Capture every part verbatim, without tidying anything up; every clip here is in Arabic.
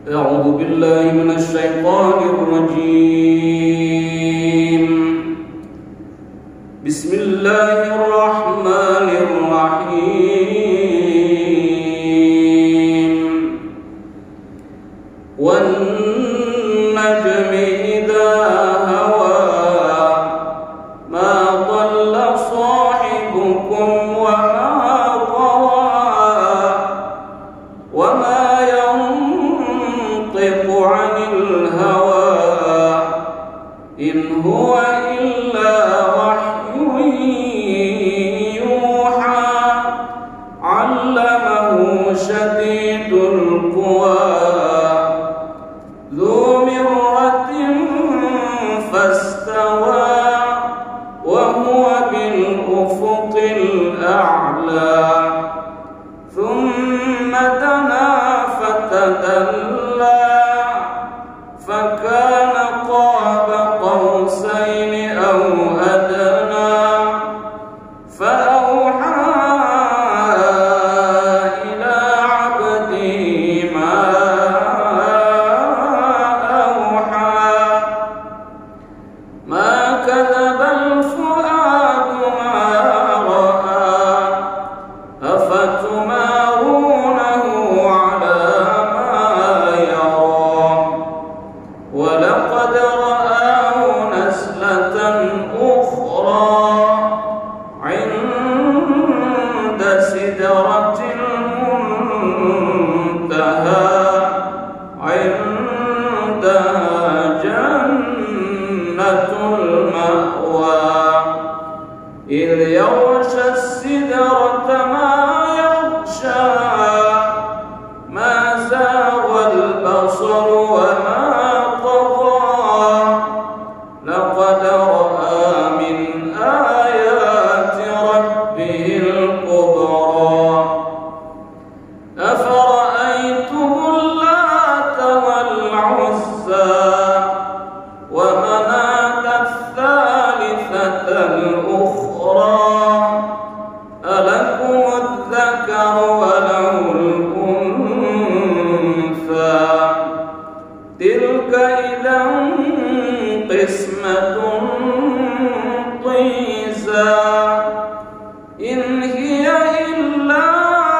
أعوذ بالله من الشيطان الرجيم. بسم الله الرحمن الرحيم. والنجم إذا هوى ما ضل صاحبكم وما غوى وما ينطق عن الهوى إن هو إلا وحي يوحى علمه شديد القوى ذو مرة فاستوى وهو بالأفق الأعلى ثم دنا فتدلى فكان قاب قوسين أو أدنى فأوحى إلى عبده ما أوحى ما كذب الفؤاد ما رأى أفتمارونه على ما يرى ولقد رآه نزلة أخرى عند سدرة المنتهى عندها جنة المأوى إذ يغشى السدرة ما يغشى ما زاغ البصر وما طغى لقد رأى من آيات ربه الكبرى أفرأيتم اللات والعزى ومناة الثالثة الأخرى ألكم الذكر وله الأنثى تلك إذا قسمة ضيزى إن هي إلا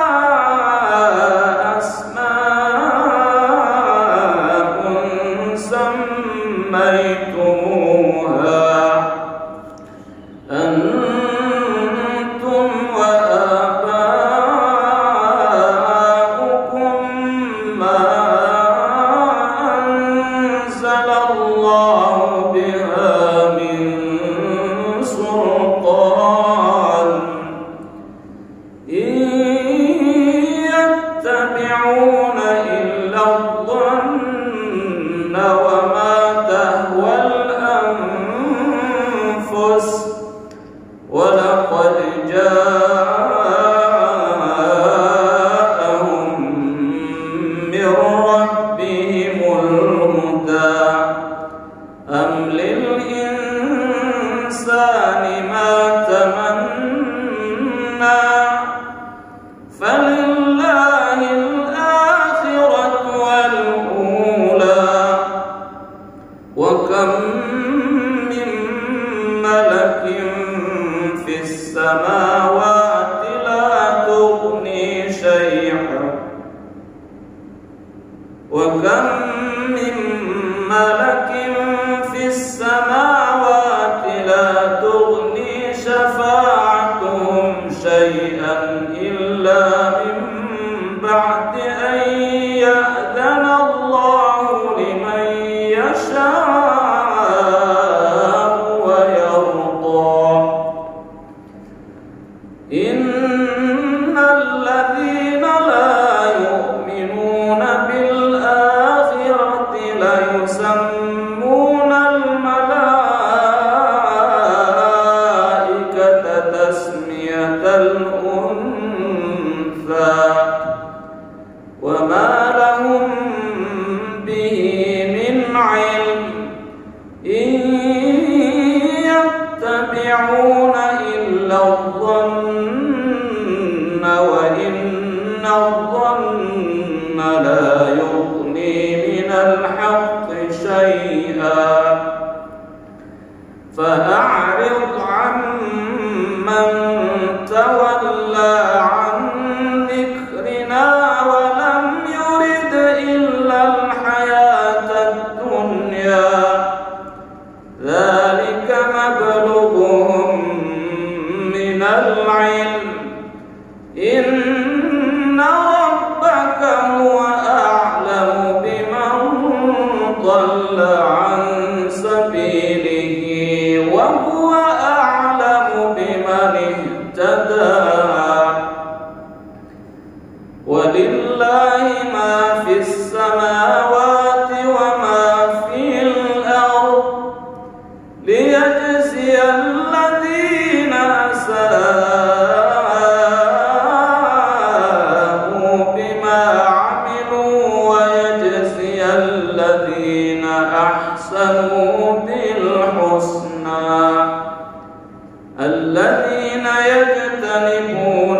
أسماء سميتموها أنتم وآباؤكم ما أنزل الله بها من سلطان إن يتبعون إلا الظن وما تهوى الأنفس ولقد جاءهم من ربهم الهدى أم للإنسان ما تمنى فلله الآخرة والأولى وكم من ملك في السماوات لا تغني شيئا وكم من ملك في السماوات لا تغني شفاعتهم شيئا إلا من بعد أن يأذن الله لمن يشاء ويرضى إن الذين لا يؤمنون بالآخرة ليسمون الملائكة تسمية الأنثى وما لهم به من علم إن يتبعون إلا الظن وإن الظن لا يغني بنا ولم يرد إلا الحياة الدنيا ذلك مبلغهم من العلم إن ربك هو أعلم بمن ضل عن سبيله وهو أعلم بمن اهتدى ولله ما في السماوات وما في الأرض ليجزي الذين أساءوا بما عملوا ويجزي الذين أحسنوا بالحسنى الذين يجتنبون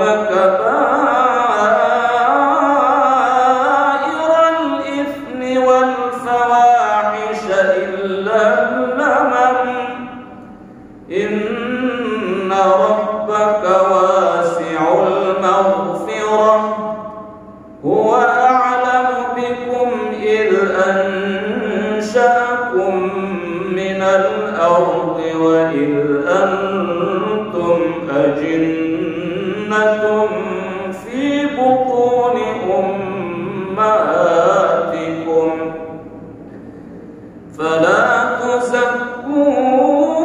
كبائر الإثم والفواحش إلا اللمم إن ربك واسع المغفرة هو أعلم بكم إذ أنشأكم من الأرض وإذ أنتم أجنة في بطون أمهاتكم فلا تزكوا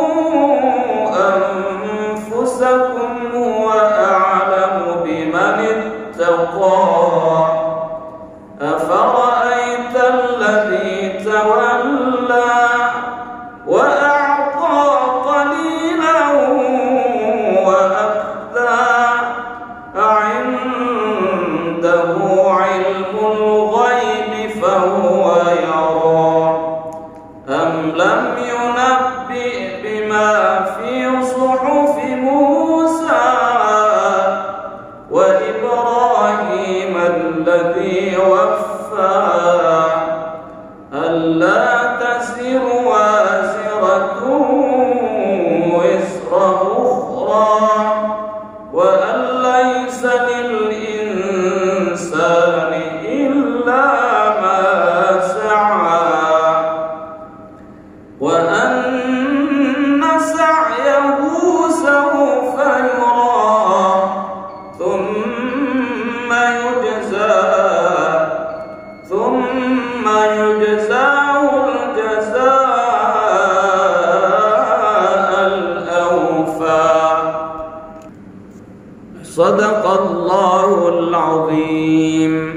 أنفسكم هو أعلم بمن اتقى أفرأيت الذي تولى وأعطى قليلا وأكدى أعنده علم الغيب فهو يرى أم لم ينبئ بما في صحف موسى وإبراهيم الذي وفى ألا تزر وازرة وزر أخرى وأن ليس للإنسان إلا ما سعى وأن سعيه سوف يرى ثم يجزاه ثم يجزاه الجزاء الأوفى صدق الله العظيم.